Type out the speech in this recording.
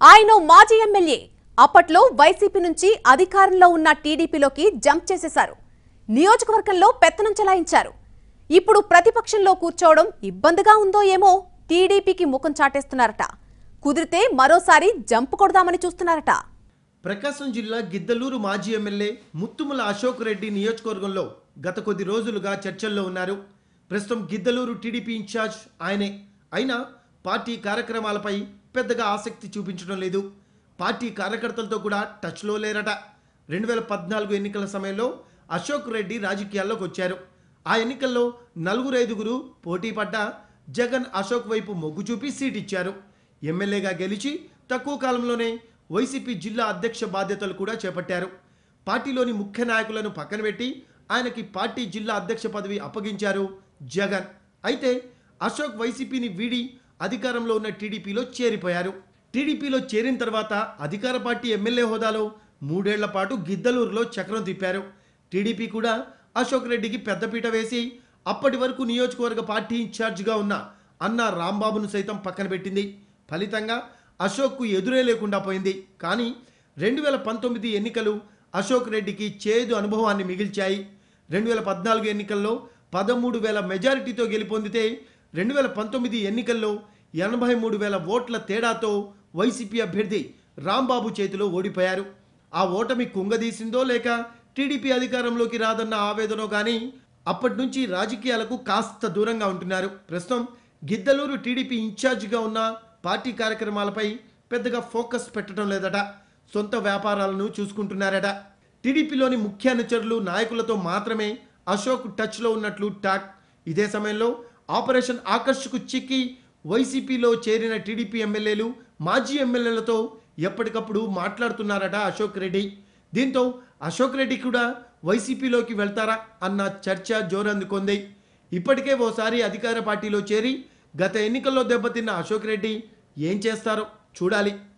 ఆయన మాజీ ఎమ్మెల్యే అప్పట్లో వైసీపీ నుంచి అధికారంలో ఉన్న టీడీపీలోకి జంప్ చేసేశారు. నియోజకవర్గంలో పెత్తనం చెలాయించారు. ఇప్పుడు ప్రతిపక్షంలో కూర్చోవడం ఇబ్బందిగా ఉందో ఏమో టీడీపీకి ముఖం చాటేస్తున్నారట. కుదిరితే మరోసారి జంప్ కొడదామని చూస్తున్నారట. ప్రకాశం జిల్లా గిద్దలూరు మాజీ ఎమ్మెల్యే ముత్తుముల అశోక్ రెడ్డి నియోజకవర్గంలో గత కొద్ది రోజులుగా చర్చల్లో ఉన్నారు. ప్రస్తుతం గిద్దలూరు టీడీపీ ఇన్ఛార్జ్ ఆయనే అయినా పార్టీ కార్యక్రమాలపై పెద్దగా ఆసక్తి చూపించడం లేదు. పార్టీ కార్యకర్తలతో కూడా టచ్లో లేరట. 2014 ఎన్నికల సమయంలో అశోక్ రెడ్డి రాజకీయాల్లోకి వచ్చారు. ఆ ఎన్నికల్లో 4-5 పోటీ పడ్డ జగన్ అశోక్ వైపు మొగ్గు చూపి సీట్ ఇచ్చారు. ఎమ్మెల్యేగా గెలిచి తక్కువ కాలంలోనే వైసీపీ జిల్లా అధ్యక్ష బాధ్యతలు కూడా చేపట్టారు. పార్టీలోని ముఖ్య నాయకులను పక్కన పెట్టి ఆయనకి పార్టీ జిల్లా అధ్యక్ష పదవి అప్పగించారు జగన్. అయితే అశోక్ వైసీపీని వీడి అధికారంలో ఉన్న టీడీపీలో చేరిపోయారు. టీడీపీలో చేరిన తర్వాత అధికార పార్టీ ఎమ్మెల్యే హోదాలో 3 ఏళ్ల పాటు గిద్దలూరులో చక్రం తిప్పారు. టీడీపీ కూడా అశోక్ రెడ్డికి పెద్దపీట వేసి అప్పటి వరకు నియోజకవర్గ పార్టీ ఇన్ఛార్జిగా ఉన్న అన్న రాంబాబును సైతం పక్కన పెట్టింది. ఫలితంగా అశోక్కు ఎదురే లేకుండా పోయింది. కానీ 2019 ఎన్నికలు అశోక్ రెడ్డికి చేదు అనుభవాన్ని మిగిల్చాయి. 2014 ఎన్నికల్లో 13,000 మెజారిటీతో గెలుపొందితే 2019 ఎన్నికల్లో 83,000 ఓట్ల తేడాతో వైసీపీ అభ్యర్థి రాంబాబు చేతిలో ఓడిపోయారు. ఆ ఓటమి కుంగదీసిందో లేక టీడీపీ అధికారంలోకి రాదన్న ఆవేదనో కానీ అప్పటి నుంచి రాజకీయాలకు కాస్త దూరంగా ఉంటున్నారు. ప్రస్తుతం గిద్దలూరు టీడీపీ ఇన్ఛార్జిగా ఉన్న పార్టీ కార్యక్రమాలపై పెద్దగా ఫోకస్ పెట్టడం లేదట. సొంత వ్యాపారాలను చూసుకుంటున్నారట. టీడీపీలోని ముఖ్య అనుచరులు నాయకులతో మాత్రమే అశోక్ టచ్లో ఉన్నట్లు టాక్. ఇదే సమయంలో ఆపరేషన్ ఆకర్ష్కు చిక్కి వైసీపీలో చేరిన టీడీపీ ఎమ్మెల్యేలు మాజీ ఎమ్మెల్యేలతో ఎప్పటికప్పుడు మాట్లాడుతున్నారట అశోక్ రెడ్డి. దీంతో అశోక్ రెడ్డి కూడా వైసీపీలోకి వెళ్తారా అన్న చర్చ జోరందుకుంది. ఇప్పటికే ఓసారి అధికార పార్టీలో చేరి గత ఎన్నికల్లో దెబ్బతిన్న అశోక్ రెడ్డి ఏం చేస్తారో చూడాలి.